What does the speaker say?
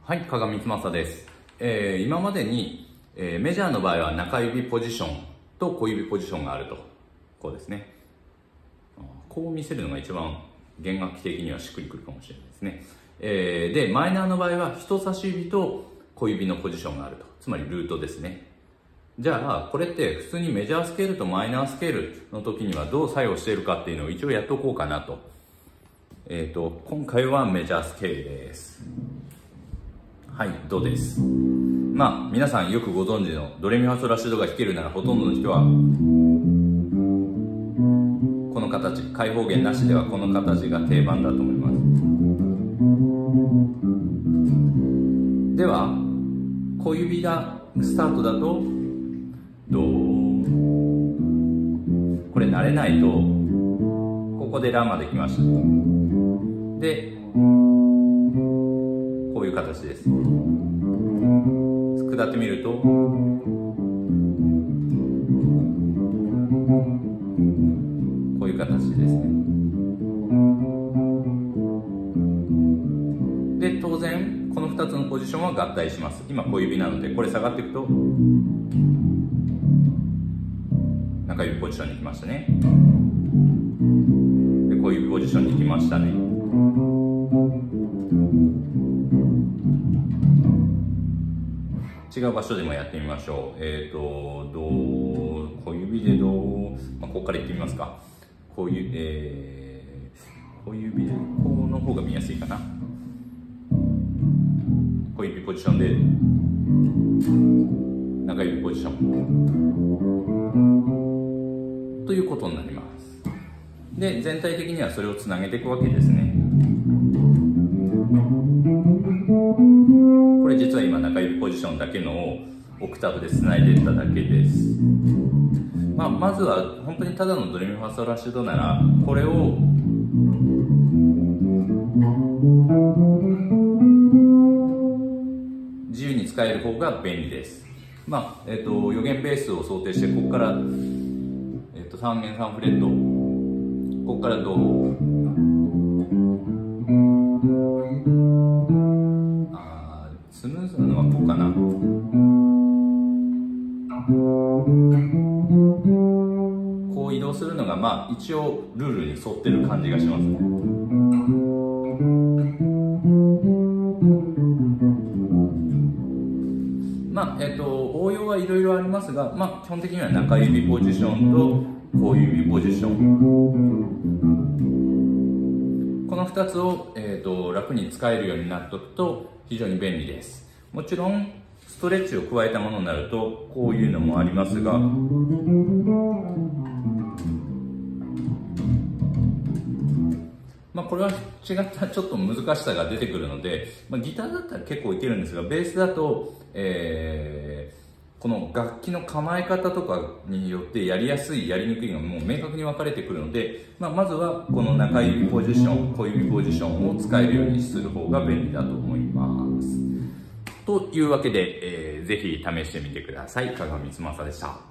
はい、加賀光正です。今までに、メジャーの場合は中指ポジションと小指ポジションがあると。こうですね。こう見せるのが一番弦楽器的にはしっくりくるかもしれないですね。で、マイナーの場合は人差し指と小指のポジションがあると。つまりルートですね。じゃあ、これって普通にメジャースケールとマイナースケールの時にはどう作用しているかっていうのを一応やっておこうかなと。今回はメジャースケールです。はい、ドです。まあ、皆さんよくご存知のドレミファソラシドが弾けるならほとんどの人は、この形、開放弦なしではこの形が定番だと思います。では、小指がスタートだと、ドこれ慣れないと、ここでラまで来ました。で、こういう形です。下ってみると、こういう形ですね。で、当然、この2つのポジションは合体します。今小指なので、これ下がっていくと、中指ポジションに来ましたね。で、小指ポジションに来ましたね。違う場所でもやってみましょう。小指でここからいってみますか。小指で、この方が見やすいかな。小指ポジションで、中指ポジション。ということになります。で、全体的にはそれをつなげていくわけですね。これ実は今中指ポジションだけのをオクターブでつないでいっただけです。まずは本当にただのドレミファソラシドならこれを自由に使える方が便利です。余弦ベースを想定してここから、3弦3フレット、ここからドスムーズなのはこうかな。こう移動するのが一応ルールに沿ってる感じがしますね。応用はいろいろありますが、基本的には中指ポジションと小指ポジション。この2つを、楽に使えるようになっておくと非常に便利です。もちろんストレッチを加えたものになるとこういうのもありますが、これは違ったちょっと難しさが出てくるので、ギターだったら結構いけるんですが、ベースだと、この楽器の構え方とかによってやりやすいやりにくいがもう明確に分かれてくるので、まずはこの中指ポジション、小指ポジションを使えるようにする方が便利だと思います。というわけで、ぜひ試してみてください。加賀光正でした。